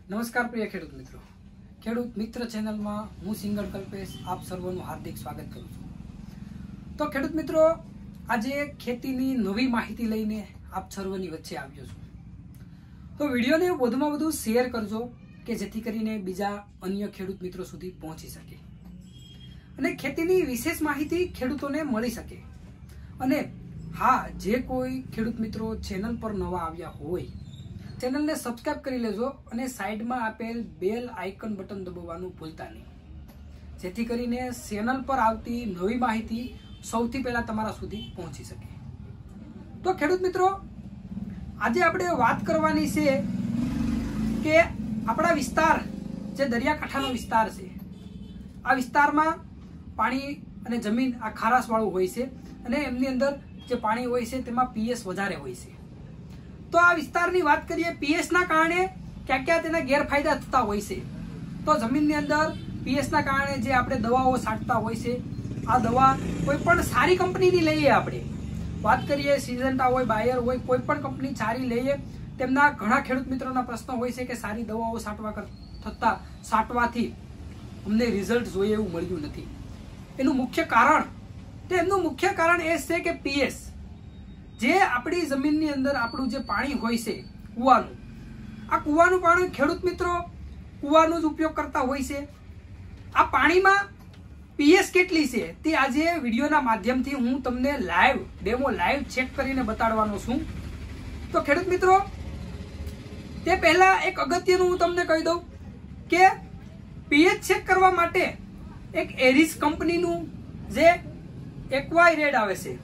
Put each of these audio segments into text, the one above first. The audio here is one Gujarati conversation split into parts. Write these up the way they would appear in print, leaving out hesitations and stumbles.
નમસ્કાર પ્રિય ખેડૂત મિત્રો, ખેડૂત મિત્ર ચેનલમાં હું સિંગર કલ્પેશ આપ સર્વનું હાર્દિક સ્વાગત કરું છું। તો ખેડૂત મિત્રો, આજે ખેતીની નવી માહિતી લઈને આપ સર્વની વચ્ચે આવ્યો છું। તો વિડીયોને વધુમાં વધુ શેર કરજો કે જેથી કરીને બીજા અન્ય ખેડૂત મિત્રો સુધી પહોંચી શકે અને ખેતીની વિશેષ માહિતી ખેડૂતોને મળી શકે। અને હા, જે કોઈ ખેડૂત મિત્રો ચેનલ પર નવા આવ્યા હોય ચેનલને સબસ્ક્રાઇબ કરી લેજો અને સાઈડમાં આપેલ બેલ આઇકન બટન દબાવવાનું ભૂલતા નહીં, જેથી કરીને ચેનલ પર આવતી નવી માહિતી સૌથી પહેલા તમારા સુધી પહોંચી શકે। તો ખેડૂત મિત્રો, આજે આપણે વાત કરવાની છે કે આપણા વિસ્તાર જે દરિયાકાંઠાનો વિસ્તાર છે, આ વિસ્તારમાં પાણી અને જમીન આ ખારાશવાળું હોય છે અને એમની અંદર જે પાણી હોય છે તેમાં પીએચ વધારે હોય છે। તો આ વિસ્તારની વાત કરીએ, પીએચ ના કારણે ક્યાં ક્યાં તેના ગેરફાયદા થતા હોય છે। તો જમીનની અંદર પીએચ ના કારણે જે આપણે દવાઓ છાંટતા હોય છે, આ દવા કોઈ પણ સારી કંપનીની લઈએ, આપણે વાત કરીએ સિઝન્ટા હોય, બાયર હોય, કોઈ પણ કંપની સારી લઈએ, તેમના ઘણા ખેડૂત મિત્રોના પ્રશ્નો હોય છે કે સારી દવાઓ છાંટવાથી અમને રિઝલ્ટ જોઈએ એવું મળ્યું નથી। એનું મુખ્ય કારણ એ છે કે પીએચ, જે આપણી જમીનની અંદર આપણું જે પાણી હોય છે કૂવાનું, આ કૂવાનું પાણી ખેડૂત મિત્રો કૂવાનો જ ઉપયોગ કરતા હોય છે। આ પાણીમાં પીએચ કેટલી છે તે આજે વિડીયોના માધ્યમથી હું તમને ડેમો લાઈવ ચેક કરીને બતાડવાનો છું। તો ખેડૂત મિત્રો, તે પહેલા એક અગત્યનું હું તમને કહી દઉં કે પીએચ ચેક કરવા માટે એક એરિસ કંપનીનું જે એક્વાયરેડ આવે છે,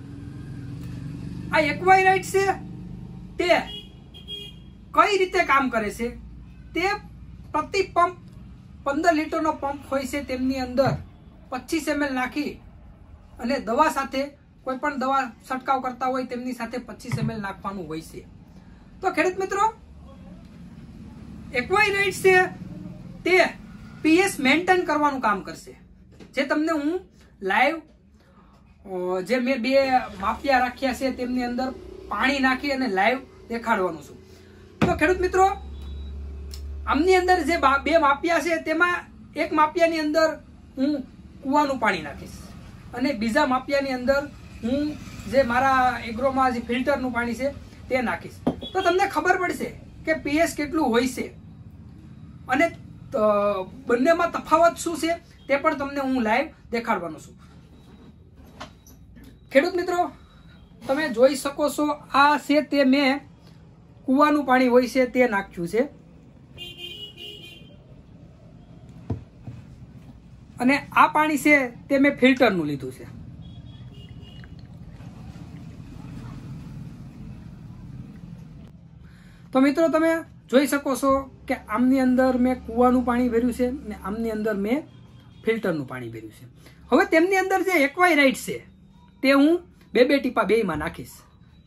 આ એક્વાયરાઇટ છે, તે કઈ રીતે કામ કરે છે તે પ્રતિ પંપ 15 લીટરનો પંપ હોય છે, તેમની અંદર 25 ml નાખી અને દવા સાથે કોઈ પણ દવા છંટકાવ કરતા હોય તેમની સાથે 25 ml નાખવાનું હોય છે। તો ખેડૂત મિત્રો, એક્વાયરાઇટ છે તે પીએચ મેન્ટેન કરવાનું કામ કરશે, જે તમને હું લાઈવ જે મેં 2 માપિયા રાખ્યા છે તેમની અંદર પાણી નાખી અને લાઈવ દેખાડવાનું છું। તો ખેડૂત મિત્રો, આમની અંદર જે 2 માપિયા છે તેમાં એક માપિયાની અંદર હું કૂવાનું પાણી નાખીશ અને બીજા માપિયાની અંદર હું જે મારા એગ્રોમાં જે ફિલ્ટરનું પાણી છે તે નાખીશ। તો તમને ખબર પડશે કે પીએચ કેટલું હોય છે અને બંનેમાં તફાવત શું છે તે પણ તમને હું લાઈવ દેખાડવાનો છું। ખેડૂત મિત્રો, તમે જોઈ શકો છો, આ છે તે મેં કૂવાનું પાણી હોય છે તે નાખ્યું છે અને આ પાણી છે તે મેં ફિલ્ટરનું લીધું છે। તો મિત્રો, તમે જોઈ શકો છો કે આમની અંદર મેં કૂવાનું પાણી ભર્યું છે અને આમની અંદર મેં ફિલ્ટરનું પાણી ભર્યું છે। હવે તેમની અંદર જે એક્વાયરાઇટ છે તે હું 2 ટીપા બેયમાં નાખીશ।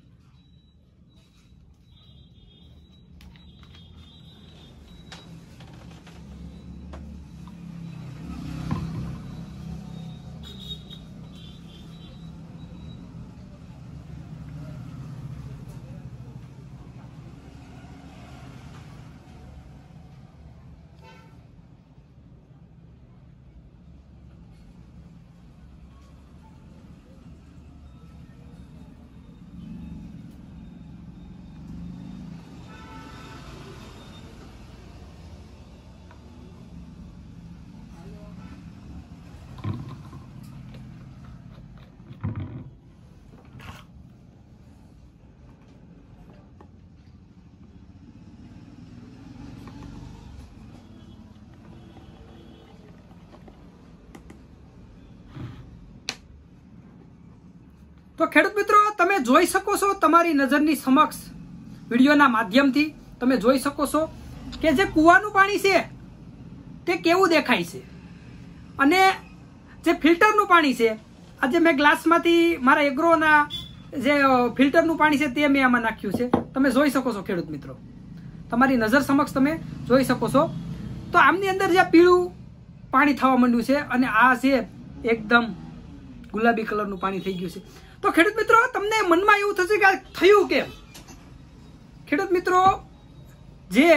તો ખેડૂત મિત્રો, તમે જોઈ શકો છો, તમારી નજરની સમક્ષ વિડીયોના માધ્યમથી તમે જોઈ શકો છો કે જે કૂવાનું પાણી છે તે કેવું દેખાય છે અને જે ફિલ્ટરનું પાણી છે, આજે મેં ગ્લાસમાંથી મારા એગ્રોના જે ફિલ્ટરનું પાણી છે તે મેં આમાં નાખ્યું છે। તમે જોઈ શકો છો ખેડૂત મિત્રો, તમારી નજર સમક્ષ તમે જોઈ શકો છો। તો આમની અંદર જે પીળું પાણી થવા માંડ્યું છે અને આ છે એકદમ ગુલાબી કલરનું પાણી થઈ ગયું છે। તો ખેડૂત મિત્રો, તમને મનમાં એવું થશે કે થયું કેમ? ખેડૂત મિત્રો, જે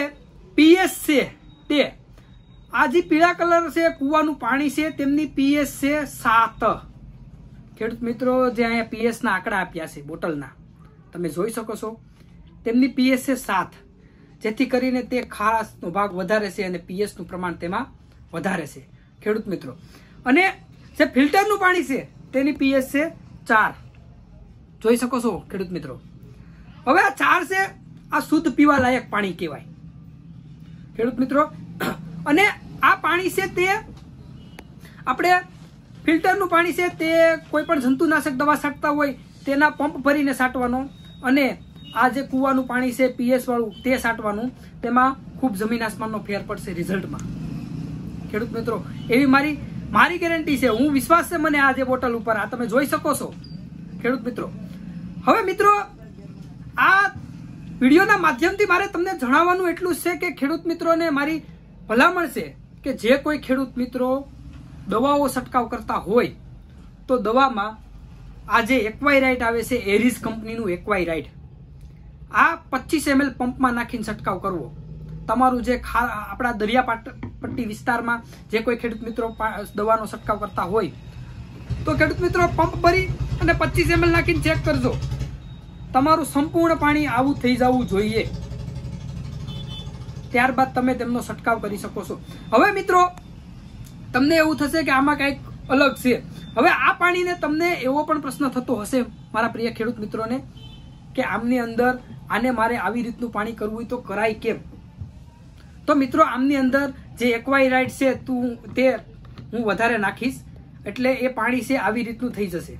પીએચ છે તે આ જે પીળા કલર છે કુવાનું પાણી છે તેમની પીએચ છે 7. ખેડૂત મિત્રો જે અહીંયા પીએચ ના આંકડા આપ્યા છે બોટલના તમે જોઈ શકો છો તેમની પીએચ છે 7, જેથી કરીને તે ખારાશનો ભાગ વધારે છે અને પીએચ નું પ્રમાણ તેમાં વધારે છે ખેડૂત મિત્રો. અને જે ફિલ્ટરનું પાણી છે તેની પીએચ છે 4, જોઈ શકો છો ખેડૂત મિત્રો. હવે આ 4 છે આ શુદ્ધ પીવા લાયક પાણી કહેવાય ખેડૂત મિત્રો. અને આ પાણી છે તે આપણે ફિલ્ટરનું પાણી છે તે કોઈ પણ જંતુનાશક દવા છાંટતા હોય તેના પંપ ભરીને છાંટવાનો, અને આ જે કુવાનું પાણી છે પીએચ વાળું તે છાંટવાનું. તેમાં ખૂબ જમીન આસમાનનો ફેર પડશે રિઝલ્ટમાં ખેડૂત મિત્રો. એવી મારી ગેરંટી છે, હું વિશ્વાસ છે મને આ જે બોટલ ઉપર આ તમે જોઈ શકો છો ખેડૂત મિત્રો. હવે મિત્રો આ વિડીયોના માધ્યમથી મારે તમને જણાવવાનું એટલું જ છે કે ખેડૂત મિત્રોને મારી ભલામણ છે કે જે કોઈ ખેડૂત મિત્રો દવાઓ છંટકાવ કરતા હોય તો દવામાં આ જે એક્વાયરાઇટ આવે છે એરિઝ કંપનીનું એક્વાયરાઇટ આ 25 ml પંપમાં નાખીને છંટકાવ કરવો. તમારું જે આપણા દરિયાપટ્ટી વિસ્તારમાં જે કોઈ ખેડૂત મિત્રો દવાનો છંટકાવ કરતા હોય તો ખેડૂત મિત્રો પંપ ભરી અને 25 ml નાખીને ચેક કરજો. તમારું સંપૂર્ણ પાણી આવું થઈ જવું જોઈએ, ત્યારબાદ તમે તેમનો છંટકાવ કરી શકો છો. હવે મિત્રો તમને એવું થશે કે આમાં કંઈક અલગ છે. હવે આ પાણીને તમને એવો પણ પ્રશ્ન થતો હશે મારા પ્રિય ખેડૂત મિત્રોને કે આમની અંદર આને મારે આવી રીતનું પાણી કરવું હોય તો કરાય કેમ? તો મિત્રો આમની અંદર જે એક્વાયરાઇટ છે તે હું વધારે નાખીશ એટલે એ પાણી છે આવી રીતનું થઈ જશે.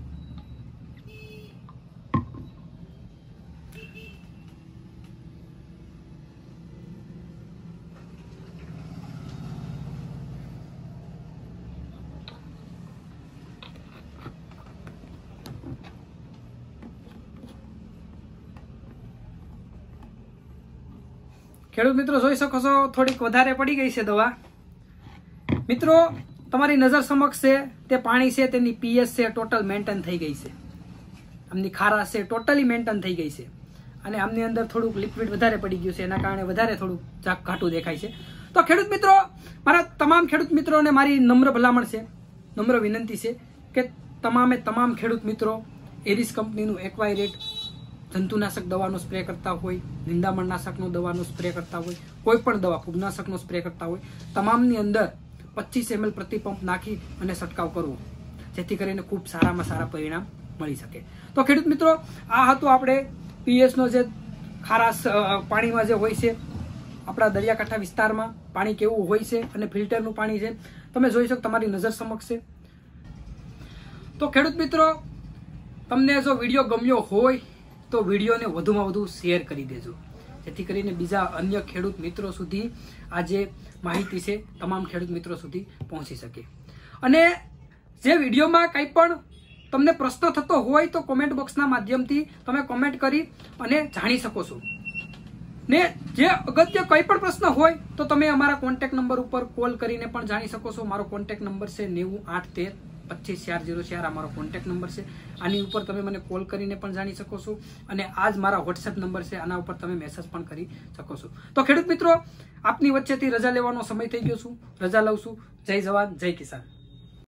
ખેડૂત મિત્રો જોઈ શકો છો થોડીક વધારે પડી ગઈ છે દવા. મિત્રો તમારી નજર સમક્ષ છે તે પાણી છે તેની પીએચ છે ટોટલ મેન્ટેન થઈ ગઈ છે, આમની ખારાશ છે ટોટલી મેન્ટેન થઈ ગઈ છે, અને આમની અંદર થોડુંક લિક્વિડ વધારે પડી ગયું છે, એના કારણે વધારે થોડુંક ઘાટું દેખાય છે. તો ખેડૂત મિત્રો મારા તમામ ખેડૂત મિત્રોને મારી નમ્ર ભલામણ છે, નમ્ર વિનંતી છે કે તમામ ખેડૂત મિત્રો એરિઝ કંપનીનું એક્વાયરેટ જંતુનાશક દવાનો સ્પ્રે કરતા હોય, નિંદામણનાશકનો દવાનો સ્પ્રે કરતા હોય, કોઈ પણ દવા ફૂગનાશકનો સ્પ્રે કરતા હોય, તમામની અંદર 25 ml પ્રતિ પંપ નાખી અને છંટકાવ કરવો, જેથી કરીને ખૂબ સારામાં સારા પરિણામ મળી શકે. તો ખેડૂત મિત્રો આ હતું આપણે પીએચનો જે ખારાશ પાણીમાં જે હોય છે આપણા દરિયાકાંઠા વિસ્તારમાં પાણી કેવું હોય છે અને ફિલ્ટરનું પાણી છે તમે જોઈ શકો તમારી નજર સમક્ષ છે. તો ખેડૂત મિત્રો તમને જો વિડીયો ગમ્યો હોય તો વિડીયોને વધુમાં વધુ શેર કરી દેજો, જેથી કરીને બીજા અન્ય ખેડૂત મિત્રો સુધી આ જે માહિતી છે તમામ ખેડૂત મિત્રો સુધી પહોંચી શકે. અને જે વિડીયોમાં કંઈ પણ તમને પ્રશ્ન થતો હોય તો કોમેન્ટ બોક્સના માધ્યમથી તમે કોમેન્ટ કરી અને જાણી શકો છો. ને જે અગત્ય કંઈ પણ પ્રશ્ન હોય તો તમે અમારા કોન્ટેક્ટ નંબર ઉપર કોલ કરીને પણ જાણી શકો છો. મારો કોન્ટેક્ટ નંબર છે 9813254004 આ મારો કોન્ટેક્ટ નંબર છે. આની ઉપર તમે મને કોલ કરીને પણ જાણી શકો છો, અને આ જ મારા વોટ્સએપ નંબર છે, આના ઉપર તમે મેસેજ પણ કરી શકો છો. તો ખેડૂત મિત્રો આપની વચ્ચેથી રજા લેવાનો સમય થઈ ગયો છું, રજા લઉં છું. જય જવાન જય કિસાન.